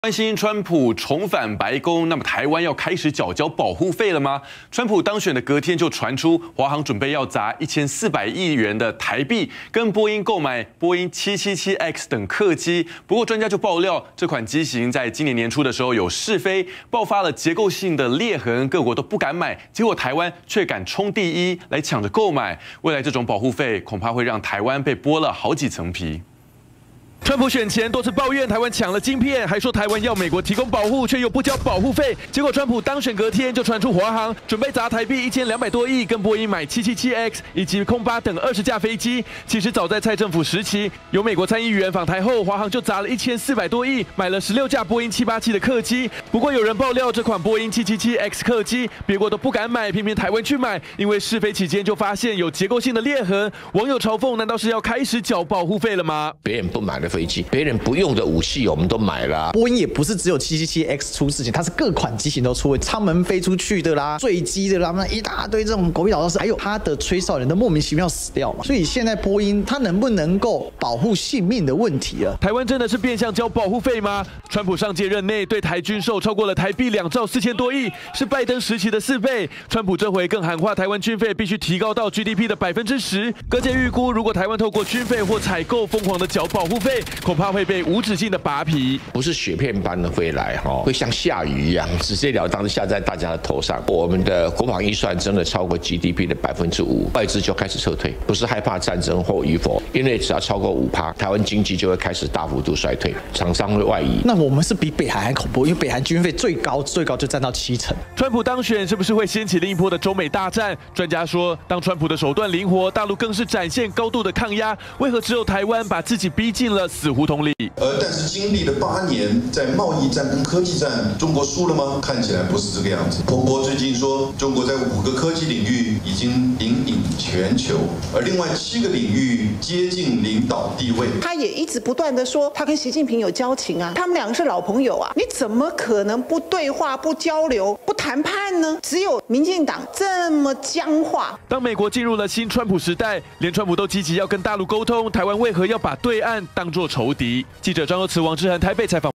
关心川普重返白宫，那么台湾要开始缴交保护费了吗？川普当选的隔天就传出，华航准备要砸1400亿元的台币，跟波音购买波音777X 等客机。不过专家就爆料，这款机型在今年年初的时候有试飞，爆发了结构性的裂痕，各国都不敢买，结果台湾却敢冲第一，来抢着购买。未来这种保护费恐怕会让台湾被剥了好几层皮。 川普选前多次抱怨台湾抢了晶片，还说台湾要美国提供保护，却又不交保护费。结果川普当选隔天就传出华航准备砸台币1200多亿，跟波音买777X以及空巴等20架飞机。其实早在蔡政府时期，有美国参议员访台后，华航就砸了1400多亿，买了16架波音787的客机。不过有人爆料，这款波音777X 客机，别国都不敢买，偏偏台湾去买，因为试飞期间就发现有结构性的裂痕。网友嘲讽：难道是要开始缴保护费了吗？ 别人不买的飞机，别人不用的武器，我们都买了、啊。 波音也不是只有777X 出事情，它是各款机型都出，舱门飞出去的啦，坠机的啦，那一大堆这种狗屁倒灶事，还有它的吹哨人都莫名其妙死掉嘛。所以现在波音它能不能够保护性命的问题了。 台湾真的是变相交保护费吗？川普上届任内对台军售超过了台币2兆4000多亿，是拜登时期的4倍。川普这回更喊话，台湾军费必须提高到 GDP 的10%。各界预估，如果台湾透过军费或采购疯狂的缴保护费，恐怕会被无止境的拔皮， 不是雪片般的会来哈，会像下雨一样，直截了当的下在大家的头上。我们的国防预算真的超过 GDP 的5%，外资就开始撤退，不是害怕战争或与否，因为只要超过5%，台湾经济就会开始大幅度衰退，厂商会外移。 那我们是比北韩还恐怖，因为北韩军费最高就占到70%。 川普当选是不是会掀起另一波的中美大战？专家说，当川普的手段灵活，大陆更是展现高度的抗压，为何只有台湾把自己逼进了死胡同里？ 但是经历了8年，在贸易战跟科技战，中国输了吗？看起来不是这个样子。彭博最近说，中国在5个科技领域已经领全球，而另外7个领域接近领导地位。 他也一直不断的说，他跟习近平有交情啊，他们2个是老朋友啊，你怎么可能不对话、不交流、不谈判呢？只有民进党这么僵化。 当美国进入了新川普时代，连川普都积极要跟大陆沟通，台湾为何要把对岸当作仇敌？记者张佑慈、王志恒台北采访。